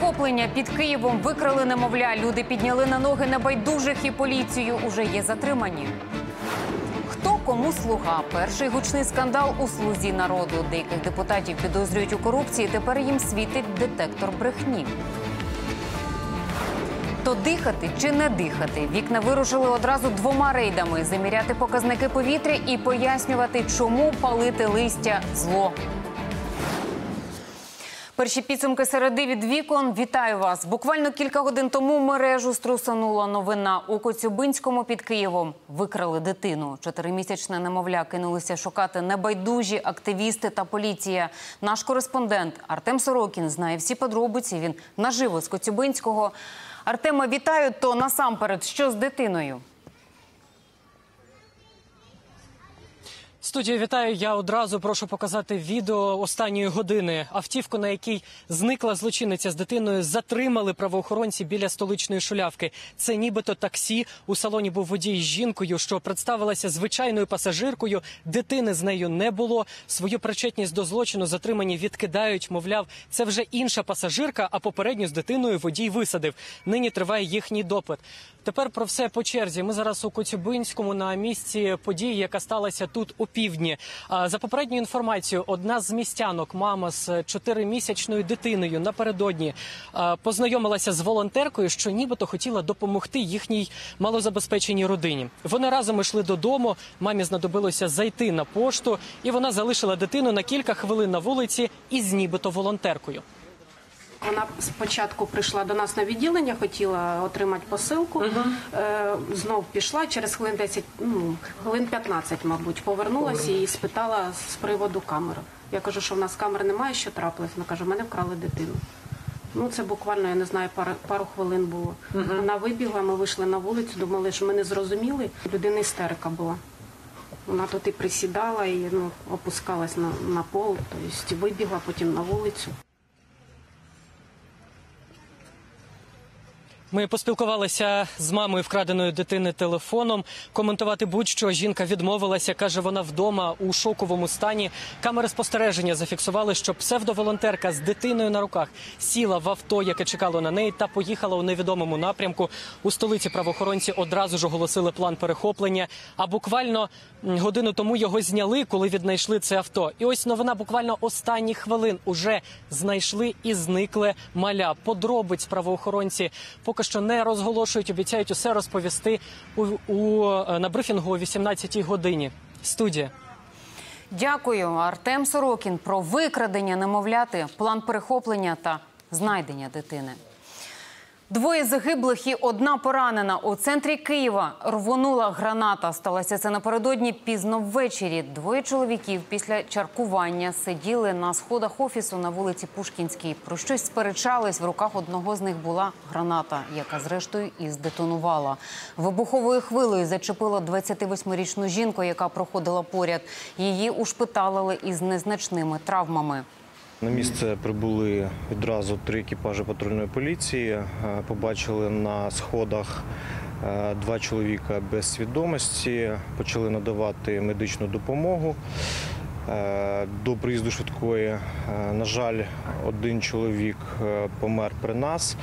перехоплення під Києвом, викрали немовля. Люди підняли на ноги небайдужих і поліцію уже є затримані. Хто кому слуга? Перший гучний скандал у «Слузі народу». Деяких депутатів підозрюють у корупції, тепер їм світить детектор брехні. То дихати чи не дихати? Вікна вирушили одразу 2 рейдами – заміряти показники повітря і пояснювати, чому палити листя – зло. Перші підсумки середи від вікон. Вітаю вас. Буквально кілька годин тому мережу струсанула новина. У Коцюбинському під Києвом викрали дитину. 4-місячне немовля кинулися шукати небайдужі активісти та поліція. Наш кореспондент Артем Сорокін знає всі подробиці. Він наживо з Коцюбинського. Артема, вітаю. То насамперед, що з дитиною? Студія, вітаю. Я одразу прошу показати відео останньої години. Автівку, на якій зникла злочинниця з дитиною, затримали правоохоронці біля столичної Шулявки. Це нібито таксі. У салоні був водій з жінкою, що представилася звичайною пасажиркою. Дитини з нею не було. Свою причетність до злочину затримані відкидають. Мовляв, це вже інша пасажирка, а попередню з дитиною водій висадив. Нині триває їхній допит. Тепер про все по черзі. Ми зараз у Коцюбинському на місці події, яка сталася тут опівдні. За попередньою інформацією, одна з містянок, мама з 4-місячною дитиною, напередодні познайомилася з волонтеркою, що нібито хотіла допомогти їхній малозабезпеченій родині. Вони разом йшли додому, мамі знадобилося зайти на пошту, і вона залишила дитину на кілька хвилин на вулиці із нібито волонтеркою. Вона спочатку прийшла до нас на відділення, хотіла отримати посилку, знов пішла, через хвилин 10, хвилин 15, мабуть, повернулася і спитала з приводу камери. Я кажу, що в нас камер немає, що трапилось. Вона каже, мене вкрали дитину. Це буквально, я не знаю, пару хвилин було. Вона вибігла, ми вийшли на вулицю, думали, що ми не зрозуміли. Людина істерика була. Вона тут і присідала, і опускалась на пол, тобто вибігла потім на вулицю. Ми поспілкувалися з мамою вкраденої дитини телефоном. Коментувати будь-що жінка відмовилася. Каже, вона вдома у шоковому стані. Камери спостереження зафіксували, що псевдоволонтерка з дитиною на руках сіла в авто, яке чекало на неї, та поїхала у невідомому напрямку. У столиці правоохоронці одразу ж оголосили план перехоплення. А буквально годину тому його зняли, коли віднайшли це авто. І ось новина буквально останніх хвилин. Уже знайшли і зникли маля. Подробиць правоохоронці поки що не розголошують, обіцяють усе розповісти на брифінгу о 18-й годині. Студія. Дякую. Артем Сорокін про викрадення немовляти, план перехоплення та знайдення дитини. 2 загиблих і 1 поранена. У центрі Києва рвонула граната. Сталося це напередодні пізно ввечері. 2 чоловіків після чаркування сиділи на сходах офісу на вулиці Пушкінській. Про щось сперечались. В руках одного з них була граната, яка зрештою і здетонувала. Вибуховою хвилею зачепила 28-річну жінку, яка проходила поряд. Її ушпиталили із незначними травмами. На місце прибули відразу 3 екіпажі патрульної поліції. Побачили на сходах 2 чоловіка без свідомості, почали надавати медичну допомогу. До приїзду швидкої, на жаль, 1 чоловік помер при нас.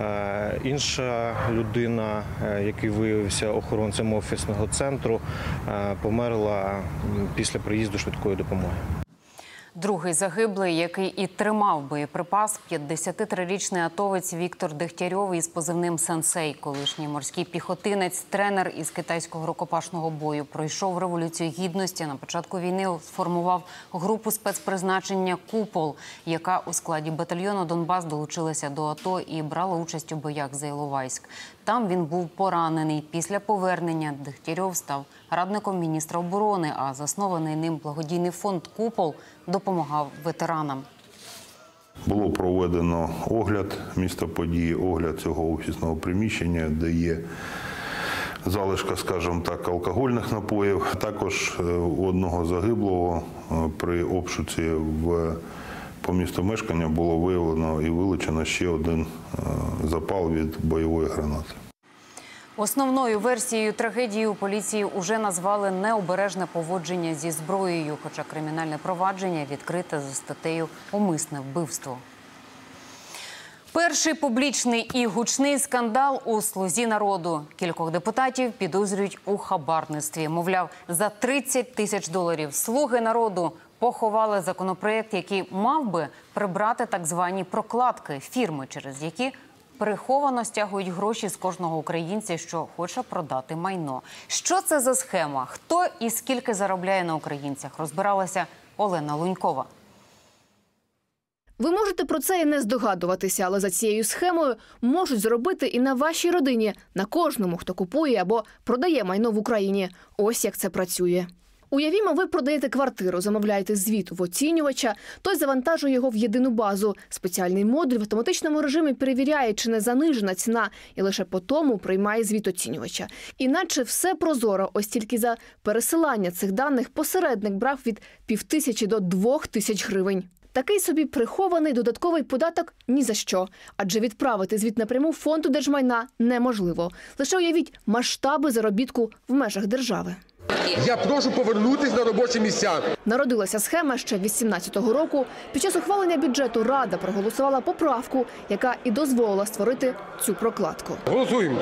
Інша людина, який виявився охоронцем офісного центру, померла після приїзду швидкої допомоги. Другий загиблий, який і тримав боєприпас, 53-річний атовець Віктор Дегтярьов із позивним «Сенсей», колишній морський піхотинець, тренер із китайського рукопашного бою. Пройшов Революцію Гідності. На початку війни сформував групу спецпризначення «Купол», яка у складі батальйону «Донбас» долучилася до АТО і брала участь у боях за Іловайськ. Там він був поранений. Після повернення Дегтярьов став радником міністра оборони, а заснований ним благодійний фонд «Купол» допомагав ветеранам. Було проведено огляд міста події, огляд цього офісного приміщення, де є залишка, скажімо так, алкогольних напоїв. Також у одного загиблого при обшуці по місту мешкання було виявлено і вилучено ще 1 запал від бойової гранати. Основною версією трагедії у поліції уже назвали необережне поводження зі зброєю, хоча кримінальне провадження відкрите за статтею «Умисне вбивство». Перший публічний і гучний скандал у «Слузі народу». Кількох депутатів підозрюють у хабарництві. Мовляв, за 30 тисяч доларів «Слуги народу» поховали законопроєкт, який мав би прибрати так звані прокладки фірми, через які приховано стягують гроші з кожного українця, що хоче продати майно. Що це за схема? Хто і скільки заробляє на українцях? Розбиралася Олена Лунькова. Ви можете про це і не здогадуватися, але за цією схемою можуть зробити і на вашій родині, на кожному, хто купує або продає майно в Україні. Ось як це працює. Уявімо, ви продаєте квартиру, замовляєте звіт в оцінювача, той завантажує його в єдину базу. Спеціальний модуль в автоматичному режимі перевіряє, чи не занижена ціна, і лише по тому приймає звіт оцінювача. Іначе все прозоро, ось тільки за пересилання цих даних посередник брав від 5000 до 2000 гривень. Такий собі прихований додатковий податок ні за що. Адже відправити звіт напряму фонду держмайна неможливо. Лише уявіть масштаби заробітку в межах держави. Я прошу повернутись на робочі місця. Народилася схема ще 2018 року. Під час ухвалення бюджету Рада проголосувала поправку, яка і дозволила створити цю прокладку. Голосуємо.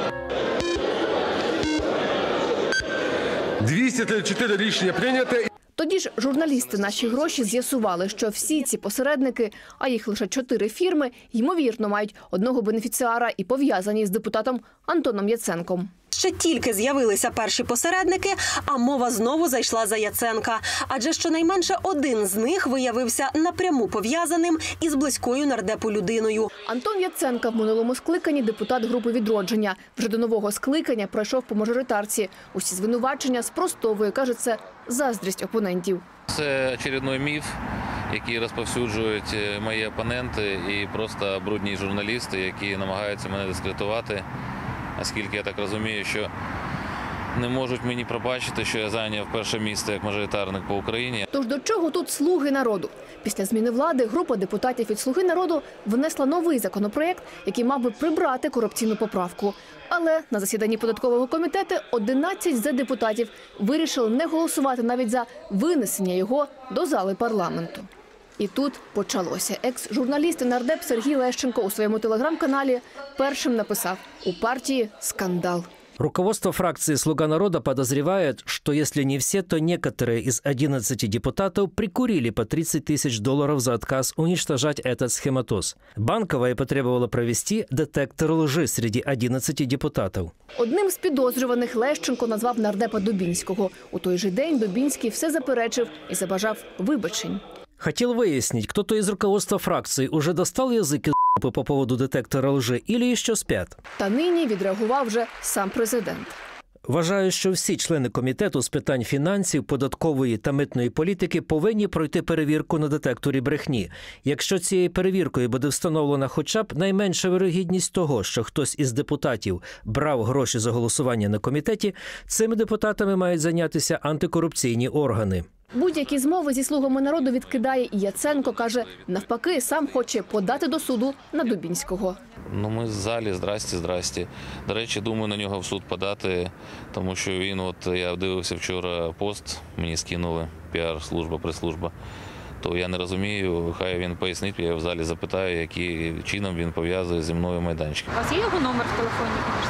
234 рішення прийнято. Тоді ж журналісти «Наші гроші» з'ясували, що всі ці посередники, а їх лише 4 фірми, ймовірно мають одного бенефіціара і пов'язані з депутатом Антоном Яценком. Ще тільки з'явилися перші посередники, а мова знову зайшла за Яценка. Адже щонайменше один з них виявився напряму пов'язаним із близькою нардепу людиною. Антон Яценко в минулому скликанні депутат групи «Відродження». Вже до нового скликання пройшов по мажоритарці. Усі звинувачення спростовує, каже, це заздрість опонентів. Це очередний міф, який розповсюджують мої опоненти і просто брудні журналісти, які намагаються мене дискредитувати. Оскільки я так розумію, що не можуть мені пробачити, що я зайняв перше місце як мажоритарник по Україні. Тож до чого тут «Слуги народу»? Після зміни влади група депутатів від «Слуги народу» внесла новий законопроєкт, який мав би прибрати корупційну поправку. Але на засіданні податкового комітету 11 з-депутатів вирішили не голосувати навіть за винесення його до зали парламенту. І тут почалося. Екс-журналіст і нардеп Сергій Лещенко у своєму телеграм-каналі першим написав: «У партії скандал». Руководство фракции «Слуга народа» подозревает, что если не все, то некоторые из 11 депутатов прикурили по 30 тысяч долларов за отказ уничтожать этот схематоз. Банковая потребовала провести детектор лжи среди 11 депутатов. Одним з підозрюваних Лещенко назвав нардепа Дубінського. У той же день Дубінський все заперечив і забажав вибачень. Хотел выяснить, кто-то из руководства фракции уже достал язык из по поводу детектора лжи или еще спят. Та нині відреагував вже сам президент. Вважаю, що всі члени комітету з питань фінансів, податкової та митної політики повинні пройти перевірку на детекторі брехні. Якщо цією перевіркою буде встановлена хоча б найменша вирогідність того, що хтось із депутатів брав гроші за голосування на комітеті, цими депутатами мають зайнятися антикорупційні органи. Будь-які змови зі «Слугами народу» відкидає і Яценко, каже, навпаки, сам хоче подати до суду на Дубінського. Ми в залі, здрасті. До речі, думаю на нього в суд подати, тому що він, я дивився вчора пост, мені скинули піар-служба, прес-служба. То я не розумію, хай він пояснить, я в залі запитаю, яким чином він пов'язує зі мною майданчик. У вас є його номер в телефоні?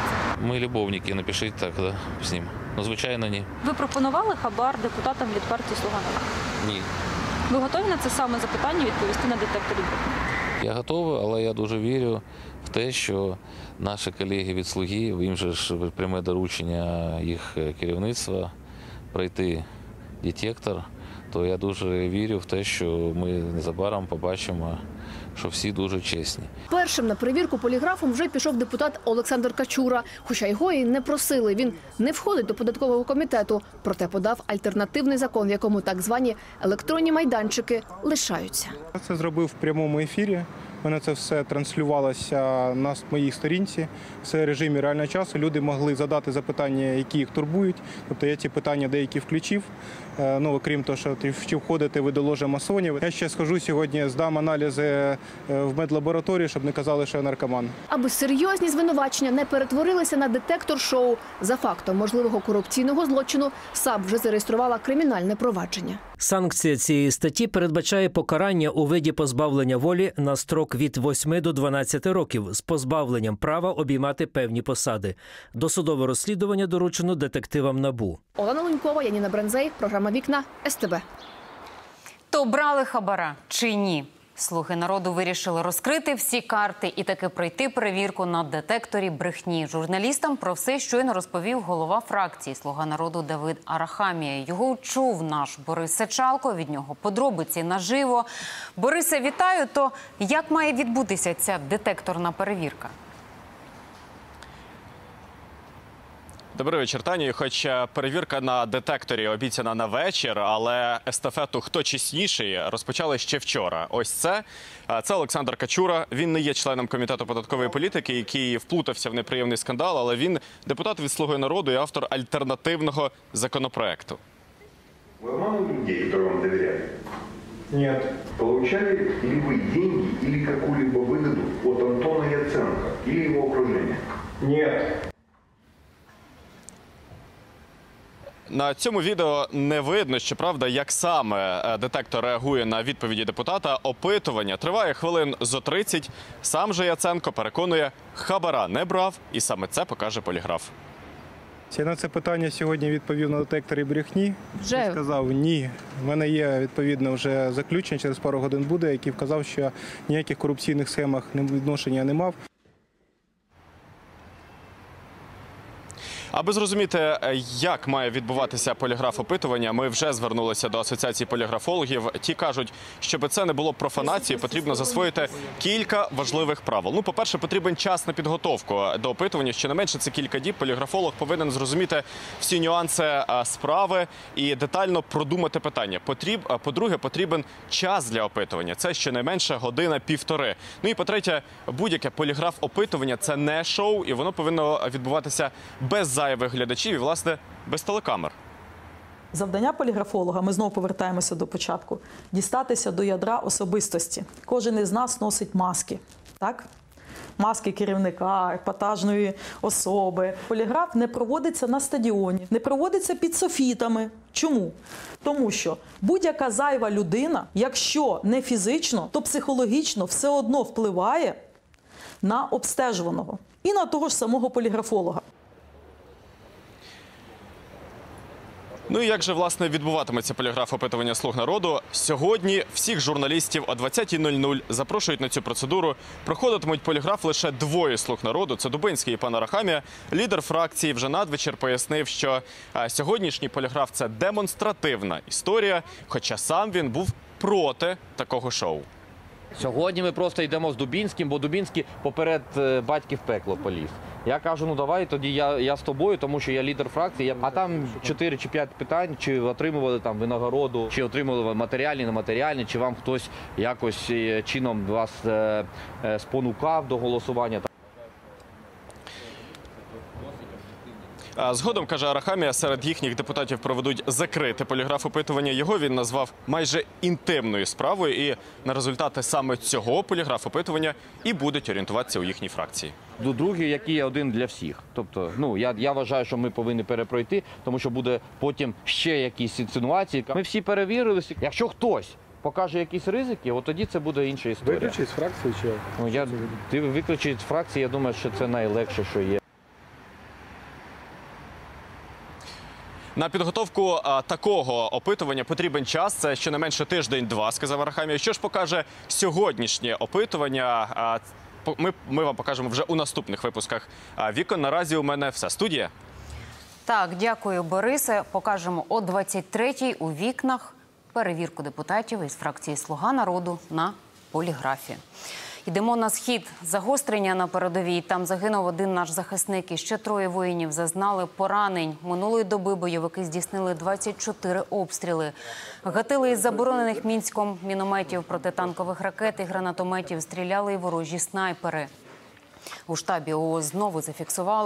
Ми любовники, напишіть так, з ним. Звичайно, ні. Ви пропонували хабар депутатам від партії «Слуга народу»? Ні. Ви готові на це саме запитання відповісти на детекторі брехні? Я готовий, але я дуже вірю в те, що наші колеги від «Слуги», їм же ж пряме доручення їх керівництва пройти детектор, то я дуже вірю в те, що ми незабаром побачимо, що всі дуже чесні. Першим на перевірку поліграфом вже пішов депутат Олександр Качура. Хоча його і не просили. Він не входить до податкового комітету, проте подав альтернативний закон, в якому так звані електронні майданчики лишаються. Це зробив в прямому ефірі. У мене це все транслювалося на моїй сторінці. Це в режимі реального часу. Люди могли задати запитання, які їх турбують. Тобто я ці питання деякі включив. Окрім того, що чи входите ви до ложі масонів. Я ще схожу сьогодні, здам аналізи в медлабораторії, щоб не казали, що я наркоман. Аби серйозні звинувачення не перетворилися на детектор-шоу, за фактом можливого корупційного злочину САП вже зареєструвала кримінальне провадження. Санкція цієї статті передбачає покарання у виді позбавлення волі на строк від 8 до 12 років з позбавленням права обіймати певні посади. Досудове розслідування доручено детективам НАБУ. Олена Лунькова, Яніна Брензей, програма «Вікна», СТБ. То брали хабара чи ні? «Слуги народу» вирішили розкрити всі карти і таки пройти перевірку на детекторі брехні. Журналістам про все щойно розповів голова фракції «Слуга народу» Давид Арахамія. Його чув наш Борис Сачалко, від нього подробиці наживо. Борисе, вітаю. То як має відбутися ця детекторна перевірка? Добрий вечір, Тані. Хоч перевірка на детекторі обіцяна на вечір, але естафету «Хто чесніший» розпочали ще вчора. Ось це Олександр Качура. Він не є членом Комітету податкової політики, який вплутався в неприємний скандал, але він депутат від «Слуги народу» і автор альтернативного законопроекту. Ви обманывали людей, які вам довіряли? Нет. Получали ли вы деньги или какую-либо выгоду от Антона Яценко или его окружения? Нет. На цьому відео не видно, щоправда, як саме детектор реагує на відповіді депутата. Опитування триває хвилин зо 30. Сам же Яценко переконує, хабара не брав, і саме це покаже поліграф. Я на це питання сьогодні відповів на детекторі брехні. Вже? Сказав ні. У мене є відповідно вже заключення, через пару годин буде, який вказав, що ніяких корупційних схемах відношення не мав. Аби зрозуміти, як має відбуватися поліграф-опитування, ми вже звернулися до Асоціації поліграфологів. Ті кажуть, щоб це не було профанацією, потрібно засвоїти кілька важливих правил. Ну, по-перше, потрібен час на підготовку до опитування. Щонайменше це кілька діб. Поліграфолог повинен зрозуміти всі нюанси справи і детально продумати питання. По-друге, потрібен час для опитування. Це щонайменше година-півтори. Ну і по-третє, будь-яке поліграф-опитування – це не шоу, і воно повинно відбуватися без зайвих глядачів і, власне, без телекамер. Завдання поліграфолога, ми знову повертаємося до початку, дістатися до ядра особистості. Кожен із нас носить маски, так? Маски керівника, епатажної особи. Поліграф не проводиться на стадіоні, не проводиться під софітами. Чому? Тому що будь-яка зайва людина, якщо не фізично, то психологічно все одно впливає на обстежуваного і на того ж самого поліграфолога. Ну і як же, власне, відбуватиметься поліграф-опитування «Слуг народу»? Сьогодні всіх журналістів о 20:00 запрошують на цю процедуру. Проходитимуть поліграф лише двоє «Слуг народу». Це Дубинський і пан Арахамія. Лідер фракції вже надвечір пояснив, що сьогоднішній поліграф – це демонстративна історія, хоча сам він був проти такого шоу. Сьогодні ми просто йдемо з Дубінським, бо Дубінський поперед батьків в пекло поліз. Я кажу, ну давай тоді я з тобою, тому що я лідер фракції. А там 4 чи 5 питань, чи отримували там винагороду, чи отримували матеріальні, нематеріальні, чи вам хтось якось чином вас спонукав до голосування. Згодом, каже Арахамія, серед їхніх депутатів проведуть закрите поліграф-опитування. Його він назвав майже інтимною справою. І на результати саме цього поліграф-опитування і будуть орієнтуватися у їхній фракції. Другий, який є один для всіх. Тобто, ну, я вважаю, що ми повинні перепройти, тому що буде потім ще якісь інсинуації. Ми всі перевірилися. Якщо хтось покаже якісь ризики, от тоді це буде інша історія. Виключить з фракції чи? Ну, ти виключить з фракції, я думаю, що це найлегше, що є. На підготовку такого опитування потрібен час. Це щонайменше тиждень-два, сказав Арахамія. Що ж покаже сьогоднішнє опитування? Ми вам покажемо вже у наступних випусках «Вікон». Наразі у мене все. Студія. Так, дякую, Борисе. Покажемо о 23-й у «Вікнах» перевірку депутатів із фракції «Слуга народу» на поліграфі. Йдемо на схід. Загострення на передовій. Там загинув один наш захисник і ще 3 воїнів зазнали поранень. Минулої доби бойовики здійснили 24 обстріли. Гатили із заборонених Мінськом мінометів, протитанкових ракет і гранатометів. Стріляли й ворожі снайпери. У штабі ООС знову зафіксували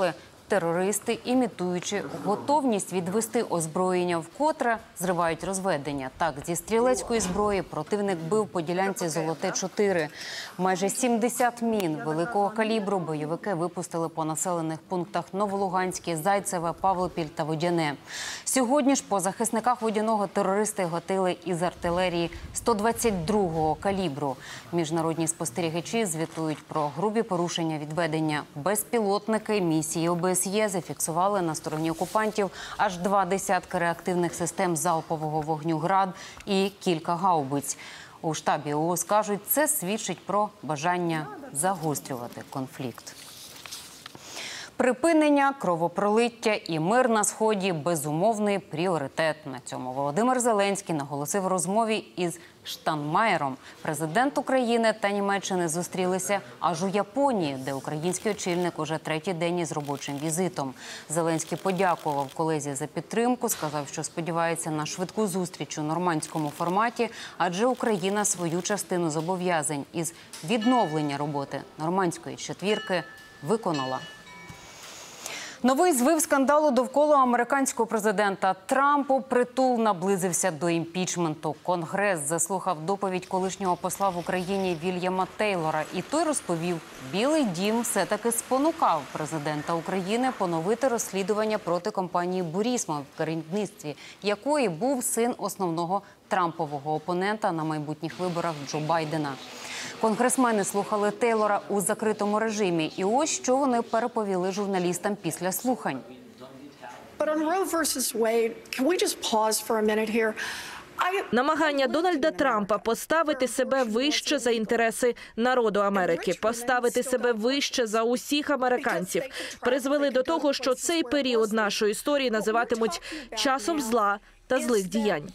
терористи, імітуючи готовність відвести озброєння, вкотре зривають розведення. Так, зі стрілецької зброї противник бив по ділянці Золоте-4. Майже 70 мін великого калібру бойовики випустили по населених пунктах Новолуганське, Зайцеве, Павлопіль та Водяне. Сьогодні ж по захисниках Водяного терористи гатили із артилерії 122-го калібру. Міжнародні спостерігачі звітують про грубі порушення відведення. Безпілотники місії ОБСЄ зафіксували на стороні окупантів аж 2 десятки реактивних систем залпового вогню «Град» і кілька гаубиць. У штабі ООС кажуть, це свідчить про бажання загострювати конфлікт. Припинення кровопролиття і мир на Сході – безумовний пріоритет. На цьому Володимир Зеленський наголосив у розмові із Штайнмаєром. Президент України та Німеччини зустрілися аж у Японії, де український очільник уже 3-й день із робочим візитом. Зеленський подякував колезі за підтримку, сказав, що сподівається на швидку зустріч у нормандському форматі, адже Україна свою частину зобов'язань із відновлення роботи нормандської четвірки виконала. Новий звив скандалу довкола американського президента Трампа притул наблизився до імпічменту. Конгрес заслухав доповідь колишнього посла в Україні Вільяма Тейлора. І той розповів, Білий дім все-таки спонукав президента України поновити розслідування проти компанії «Бурісма», в керівництві якої був син основного трампового опонента на майбутніх виборах Джо Байдена. Конгресмени слухали Тейлора у закритому режимі. І ось що вони переповіли журналістам після слухань. Намагання Дональда Трампа поставити себе вище за інтереси народу Америки, поставити себе вище за усіх американців, призвели до того, що цей період нашої історії називатимуть часом зла та злих діянь.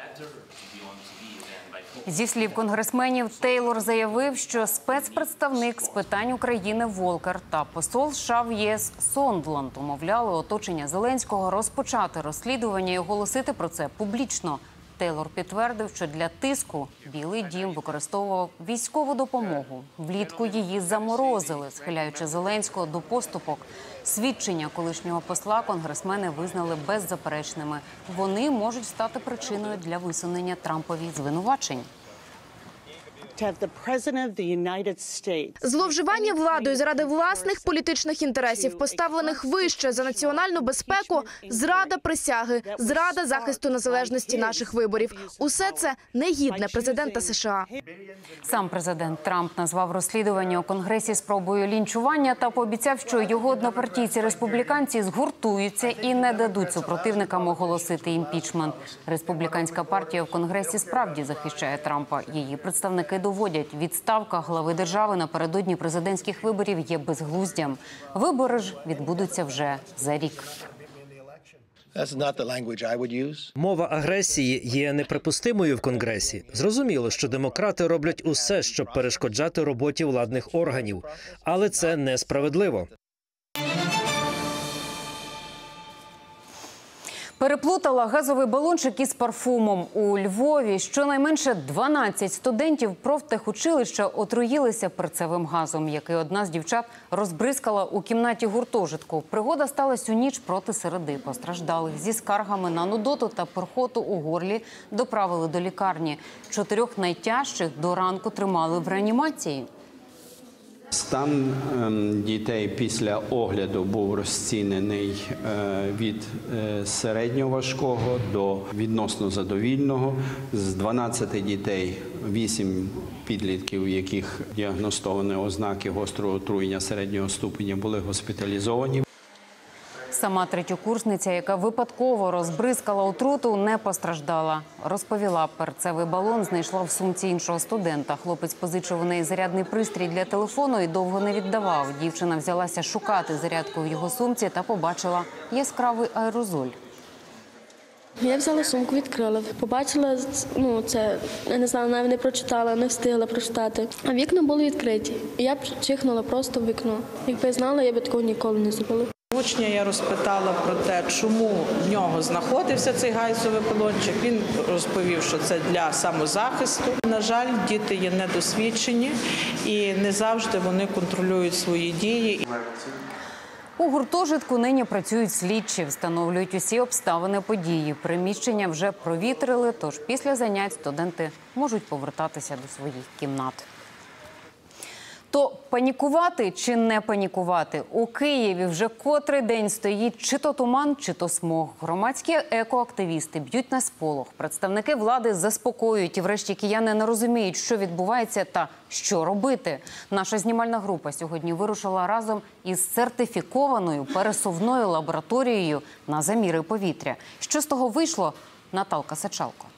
Зі слів конгресменів, Тейлор заявив, що спецпредставник з питань України Волкер та посол США в ЄС Сондланд умовляли оточення Зеленського розпочати розслідування і оголосити про це публічно. Тейлор підтвердив, що для тиску Білий дім використовував військову допомогу. Влітку її заморозили, схиляючи Зеленського до поступок. Свідчення колишнього посла конгресмени визнали беззаперечними. Вони можуть стати причиною для висунення Трампові звинувачень. Зловживання владою заради власних політичних інтересів, поставлених вище за національну безпеку, зрада присяги, зрада захисту незалежності наших виборів. Усе це негідне президента США. Сам президент Трамп назвав розслідування у Конгресі спробою лінчування та пообіцяв, що його однопартійці-республіканці згуртуються і не дадуть супротивникам оголосити імпічмент. Республіканська партія в Конгресі справді захищає Трампа. Її представники доводять, відставка глави держави напередодні президентських виборів є безглуздям. Вибори ж відбудуться вже за рік. Мова агресії є неприпустимою в Конгресі. Зрозуміло, що демократи роблять усе, щоб перешкоджати роботі владних органів. Але це несправедливо. Переплутала газовий балончик із парфумом. У Львові щонайменше 12 студентів профтехучилища отруїлися перцевим газом, який одна з дівчат розбризкала у кімнаті гуртожитку. Пригода сталася у ніч проти середи. Постраждалих зі скаргами на нудоту та перхоту у горлі доправили до лікарні. 4 найтяжчих до ранку тримали в реанімації. Стан дітей після огляду був розцінений від середньо важкого до відносно задовільного. З 12 дітей 8 підлітків, у яких діагностовані ознаки гострого отруєння середнього ступеня, були госпіталізовані. Сама третьокурсниця, яка випадково розбризкала отруту, не постраждала. Розповіла, перцевий балон знайшла в сумці іншого студента. Хлопець позичив у неї зарядний пристрій для телефону і довго не віддавав. Дівчина взялася шукати зарядку в його сумці та побачила яскравий аерозоль. Я взяла сумку, відкрила, побачила, це, я не знаю, навіть не прочитала, не встигла прочитати. А вікна були відкриті. І я чихнула просто в вікно. Якби я знала, я б такого ніколи не зробила. Учня я розпитала про те, чому в нього знаходився цей газовий балончик. Він розповів, що це для самозахисту. На жаль, діти є недосвідчені і не завжди вони контролюють свої дії. У гуртожитку нині працюють слідчі, встановлюють усі обставини події. Приміщення вже провітрили, тож після занять студенти можуть повертатися до своїх кімнат. То панікувати чи не панікувати? У Києві вже котрий день стоїть чи то туман, чи то смог. Громадські екоактивісти б'ють на сполох. Представники влади заспокоюють і врешті кияни не розуміють, що відбувається та що робити. Наша знімальна група сьогодні вирушила разом із сертифікованою пересувною лабораторією на заміри повітря. Що з того вийшло? Наталка Сачалко.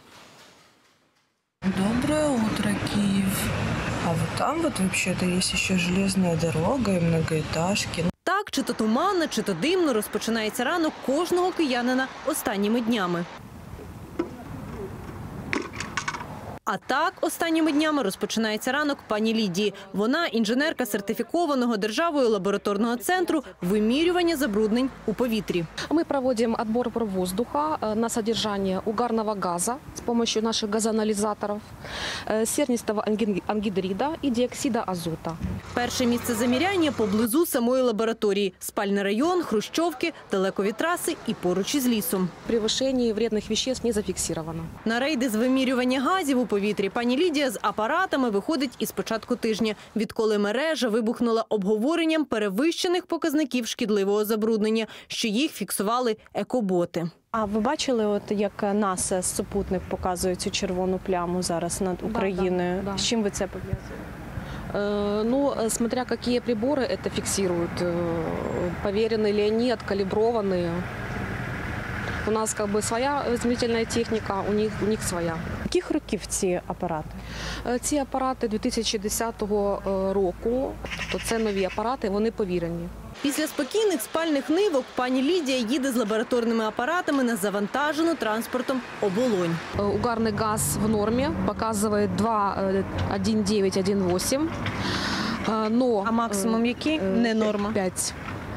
Доброе утро, Киев. А вот там вот вообще-то есть еще железная дорога и многоэтажки. Так, чи то туманно, чи то димно розпочинається ранок кожного киянина останніми днями. А так останніми днями розпочинається ранок пані Лідії. Вона інженерка сертифікованого державою лабораторного центру вимірювання забруднень у повітрі. Мы проводим отбор воздуха на содержание угарного газа с помощью наших газоанализаторов, сернистого ангидрида и диоксида азота. Перше місце заміряння поблизу самої лабораторії. Спальний район, хрущовки, далеко від траси і поруч із лісом. Превышение вредных веществ не зафиксировано. На рейди з вимірювання газів у повітрі пані Лідія з апаратами виходить із початку тижня, відколи мережа вибухнула обговоренням перевищених показників шкідливого забруднення, що їх фіксували екоботи. А ви бачили, от як НАСА супутник показує цю червону пляму зараз над Україною? Да. З чим ви це пов'язуєте? Ну, смотря какие приборы это фиксируют, поверены ли они, откалиброванные. У нас как бы своя измерительная техника, у них своя. Яких років ці апарати? Ці апарати 2010 року, тобто це нові апарати, вони повірені. Після спокійних спальних нивок пані Лідія їде з лабораторними апаратами на завантажену транспортом оболонь. Угарний газ в нормі, показує 2,1,9-1,8. А максимум який? Не норма? 5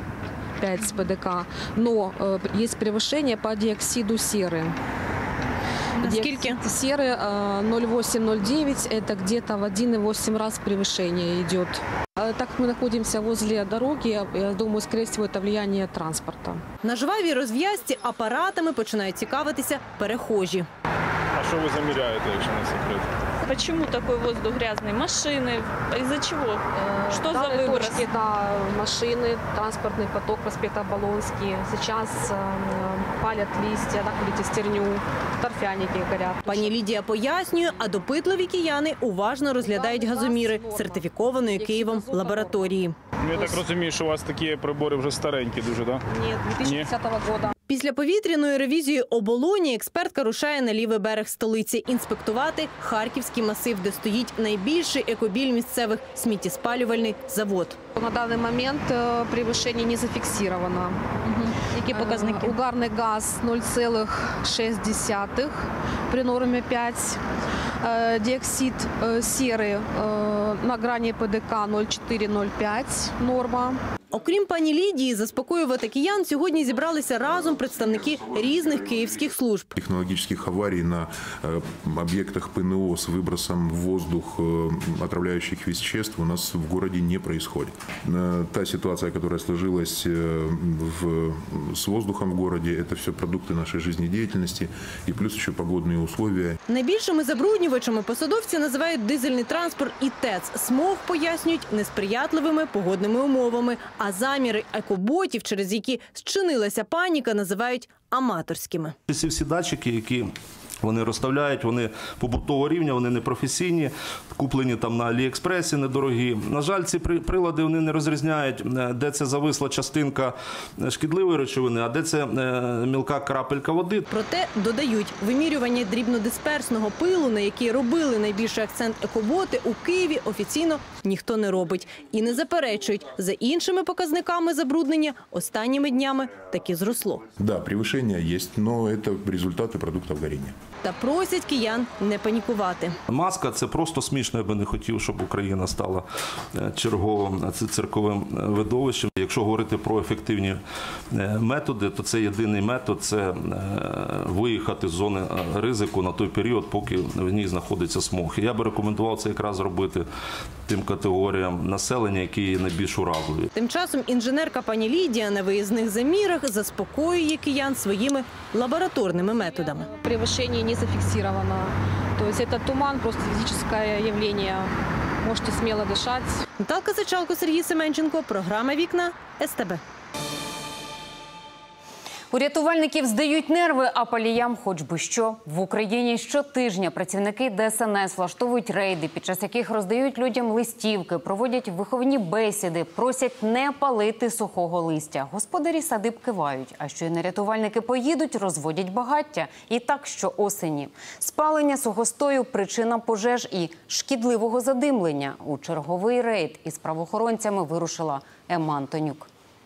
с ПДК. Но есть превышение по диоксиду серы. Наскільки? Серы 0,8-0,9, это где-то в 1,8 раз превышение идет. Так как мы находимся возле дороги, я думаю, скорее всего, это влияние транспорта. На жвавій розв'язці апаратами починають цікавитися перехожі. А що ви заміряєте, якщо не секрет? Почему такой воздух грязный? Машины. Из-за чего? Что за выброс? Точки, да, машины, транспортный поток, проспект Оболонский. Сейчас палят листья, так, видите, стерню, торфяники горят. Пані Лідія пояснює, а допитливі кияни уважно розглядають газоміри сертифікованої Києвом лабораторії. Я так розумію, що у вас такі прибори вже старенькі дуже, так? Ні, 2010 року. Після повітряної ревізії оболоні експертка рушає на лівий берег столиці інспектувати Харківський масив, де стоїть найбільший екобіль місцевих – сміттєспалювальний завод. На даний момент превышение не зафіксировано. Які показники? Угарний газ 0,6 при нормі 5. Диоксид серы на грані ПДК 0,4-0,5 норма. Окрім пані Лідії, заспокоювати киян сьогодні зібралися разом представники різних київських служб. Технологических аварий на объектах ПНО с выбросом в воздух отравляющих веществ у нас в городе не происходит. Та ситуация, которая сложилась с воздухом в городе, это все продукты нашей жизнедеятельности и плюс еще погодные условия. Найбільшими забруднювачами посадовці називають дизельний транспорт і ТЕЦ. Смог пояснюють несприятливими погодними умовами. А заміри екоботів, через які зчинилася паніка, називають аматорськими. Ці всі датчики, які вони розставляють, вони побутового рівня, вони непрофесійні, куплені там на Аліекспресі, недорогі. На жаль, ці прилади вони не розрізняють, де це зависла частинка шкідливої речовини, а де це мілка крапелька води. Проте, додають, вимірювання дрібнодисперсного пилу, на який робили найбільший акцент екоботи, у Києві офіційно ніхто не робить. І не заперечують, за іншими показниками забруднення останніми днями таки зросло. Да, превышение есть, но это результаты продуктов горения. Та просять киян не панікувати. Маска – це просто смішно, я би не хотів, щоб Україна стала черговим цирковим видовищем. Якщо говорити про ефективні методи, то це єдиний метод – це виїхати з зони ризику на той період, поки в ній знаходиться смог. Я би рекомендував це якраз робити тим категоріям населення, які є найбільш уразливі. Тим часом інженерка пані Лідія на виїзних замірах заспокоює киян своїми лабораторними методами. Превышение не зафиксировано. То есть это туман, просто физическое явление. Можете смело дышать. Наталка Сичалко, Сергій Семенченко. Програма «Вікна» СТБ. У рятувальників здають нерви, а паліям хоч би що. В Україні щотижня працівники ДСНС влаштовують рейди, під час яких роздають людям листівки, проводять виховні бесіди, просять не палити сухого листя. Господарі садиб кивають, а щойно рятувальники поїдуть, розводять багаття. І так щоосені. Спалення сухостою – причина пожеж і шкідливого задимлення. У черговий рейд із правоохоронцями вирушила Емма Антонюк.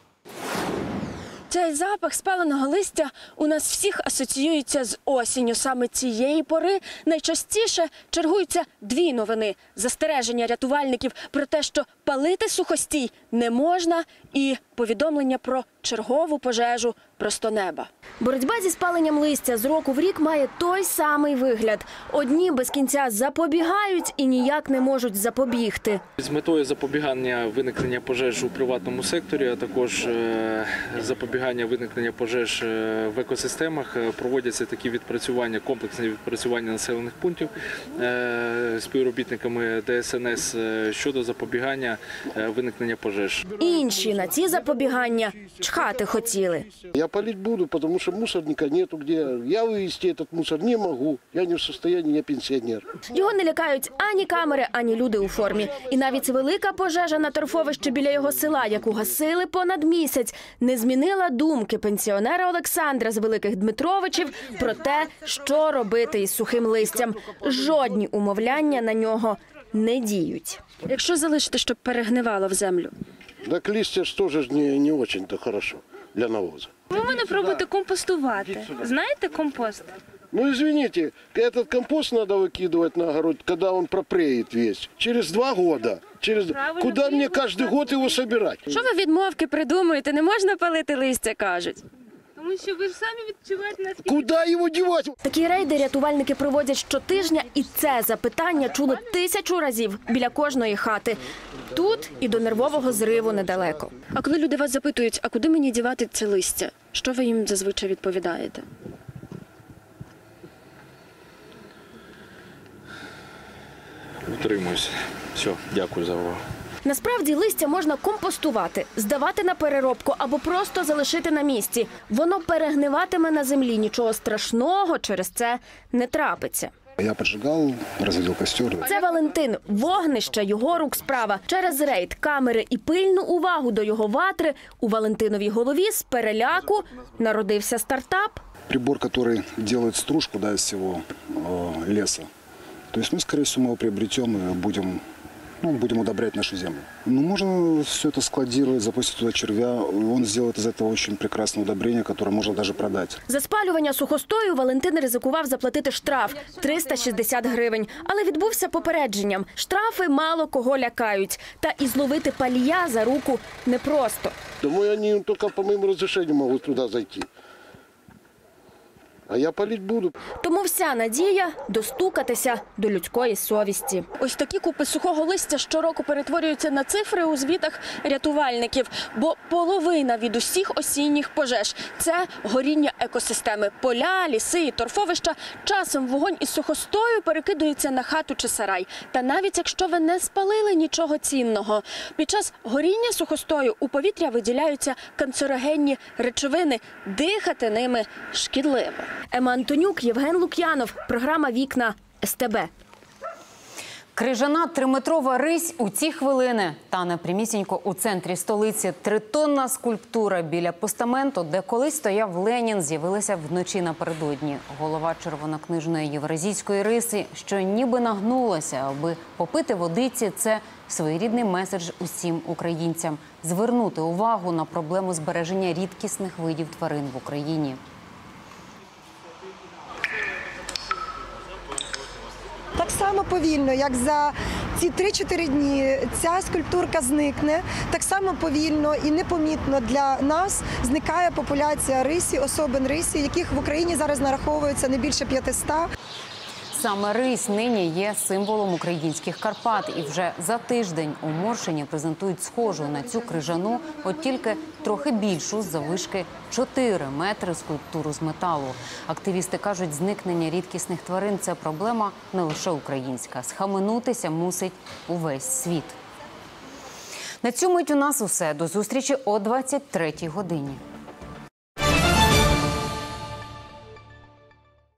Цей запах спаленого листя у нас всіх асоціюється з осінню. Саме цієї пори найчастіше чергуються дві новини. Застереження рятувальників про те, що палити сухостій не можна, і повідомлення про чергову пожежу просто неба. Боротьба зі спаленням листя з року в рік має той самий вигляд. Одні без кінця запобігають і ніяк не можуть запобігти. З метою запобігання виникнення пожеж у приватному секторі, а також запобігання виникнення пожеж в екосистемах проводяться такі відпрацювання, комплексні відпрацювання населених пунктів співробітниками ДСНС щодо запобігання виникнення пожеж. Інші на ці запобігання чхати хотіли. Я палить буду, потому что мусорника нету где. Я вывести этот мусор не могу. Я не в состоянии, я пенсионер. Його не лякають ані камери, ані люди у формі. І навіть велика пожежа на торфовищі біля його села, яку гасили понад місяць, не змінила думки пенсіонера Олександра з Великих Дмитровичів про те, що робити із сухим листям. Жодні умовляння на нього не діють. Якщо залишити, щоб перегнивало в землю? Так листья ж тоже не очень-то хорошо для навоза. Ви мене пробуйте компостувати. Знаєте компост? Ну, извините, этот компост надо выкидывать на огород, когда он пропреет весь. Через 2 года. Куда мне каждый год его собирать? Що ви відмовки придумуєте? Не можна палити листя, кажуть. Тому що ви ж самі відчуваєте, наскільки... Куди його дівати? Такі рейди рятувальники проводять щотижня, і це запитання чули 1000 разів біля кожної хати. Тут і до нервового зриву недалеко. А коли люди вас запитують, а куди мені дівати це листя, що ви їм зазвичай відповідаєте? Утримуюсь. Все, дякую за увагу. Насправді листя можна компостувати, здавати на переробку або просто залишити на місці. Воно перегниватиме на землі, нічого страшного через це не трапиться. Я поджигав, розводив костер. Це Валентин. Вогнище – його рук справа. Через рейд, камери і пильну увагу до його ватри у Валентиновій голові з переляку народився стартап. Прибор, який робить стружку з цього лісу. Тобто ми, скоріше всього, його приобретемо і будем удобрять нашу землю. Можно все это складировать, запустить туда червя. Он сделает из этого очень прекрасное удобрение, которое можно даже продать. За спалювання сухостою Валентин ризикував заплатити штраф – 360 гривень. Але відбувся попередженням. Штрафи мало кого лякають. Та і зловити палія за руку непросто. Думаю, они только по моему разрешению могут туда зайти. А я палити буду. Тому вся надія – достукатися до людської совісті. Ось такі купи сухого листя щороку перетворюються на цифри у звітах рятувальників. Бо половина від усіх осінніх пожеж – це горіння екосистеми. Поля, ліси і торфовища. Часом вогонь із сухостою перекидується на хату чи сарай. Та навіть якщо ви не спалили нічого цінного, під час горіння сухостою у повітря виділяються канцерогенні речовини. Дихати ними шкідливо. Емма Антонюк, Євген Лук'янов. Програма «Вікна» СТБ. Крижана 3-метрова рись у ці хвилини. Тане прямісінько у центрі столиці. 3-тонна скульптура біля постаменту, де колись стояв Ленін, з'явилася вночі напередодні. Голова червонокнижної євразійської риси, що ніби нагнулася, аби попити водиці. Це своєрідний меседж усім українцям. Звернути увагу на проблему збереження рідкісних видів тварин в Україні. само повільно, як за ці 3-4 дні ця скульптурка зникне, так само повільно і непомітно для нас зникає популяція рисі, особин рисі, яких в Україні зараз нараховується не більше 500. Саме рись нині є символом українських Карпат. І вже за тиждень у Моршині презентують схожу на цю крижану, от тільки трохи більшу, заввишки 4 метри скульптуру з металу. Активісти кажуть, зникнення рідкісних тварин – це проблема не лише українська. Схаменутися мусить увесь світ. На цю мить у нас усе. До зустрічі о 23-й годині.